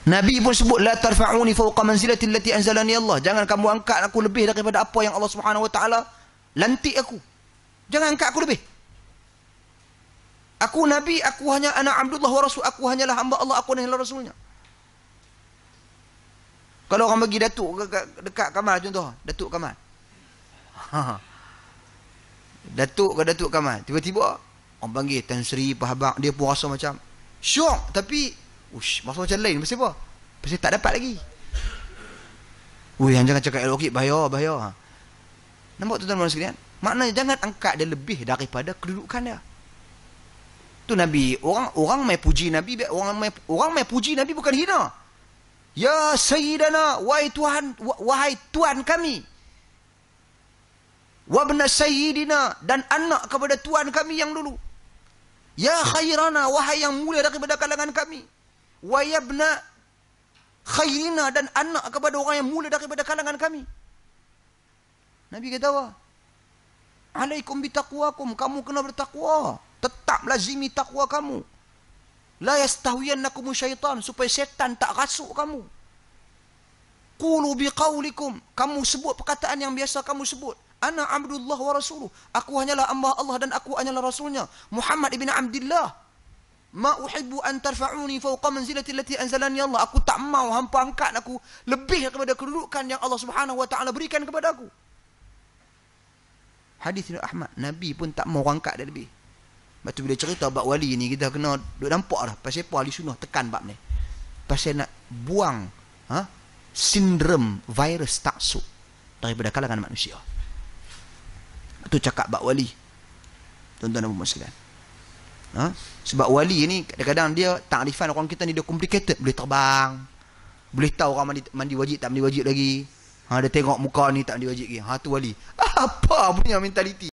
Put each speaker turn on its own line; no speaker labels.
Nabi pun sebut, la tarfa'uni fawqa manzilati allati anzalani Allah. Jangan kamu angkat aku lebih daripada apa yang Allah Subhanahu wa taala lantik aku. Jangan angkat aku lebih. Aku Nabi, aku hanya ana Abdullah wa Rasul, aku hanyalah hamba Allah, aku hanyalah Rasulnya. Kalau orang bagi Datuk dekat Kamal contoh, Datuk Kamal. Datuk ke Datuk Kamal, tiba-tiba orang panggil Tan Sri Pahabang, dia pun rasa macam syok, tapi masa macam lain. Pasal apa? Pasal tak dapat lagi. Yang jangan cakap elok, bahaya. Nampak tuan-tuan sekalian? Maknanya jangan angkat dia lebih daripada kedudukan dia. Tu Nabi, orang mai puji Nabi, orang mai puji Nabi bukan hina. Ya Sayyidana, wahai Tuhan kami. Wabna Sayyidina, dan anak kepada Tuhan kami yang dulu. Ya Khairana, wahai yang mulia daripada kalangan kami. Wa yabna Khairina, dan anak kepada orang yang mulia daripada kalangan kami. Nabi kata apa? Alaikum bitaqwakum, kamu kena bertakwa. Tetap lazimi takwa kamu. La yastahwiyannakum syaitan, supaya syaitan tak rasuk kamu. Qulu biqaulikum, kamu sebut perkataan yang biasa kamu sebut. Ana Abdullah wa Rasuluh, aku hanyalah hamba Allah dan aku hanyalah Rasulnya. Muhammad ibn Abdullah. Ma uhibbu an tarfa'uni fawqa manzilati allati anzalani Allah. Aku tak mau hampa angkat aku lebih daripada kedudukan yang Allah Subhanahu wa taala berikan kepada aku. Hadis Ibn Ahmad, Nabi pun tak mau angkat dia lebih. Lepas tu bila cerita bab wali ni, kita kena duk nampak dah pasal apa ahli sunnah tekan bab ni. Pasal nak buang sindrom virus taksub daripada kalangan manusia. Itu cakap bab wali. Tuan-tuan dan puan sekalian. Sebab wali ni kadang-kadang dia takrifan orang kita ni dia complicated, boleh terbang. Boleh tahu orang mandi wajib tak mandi wajib lagi. Dia tengok muka ni tak mandi wajib lagi. Tu wali. Apa punya mentaliti?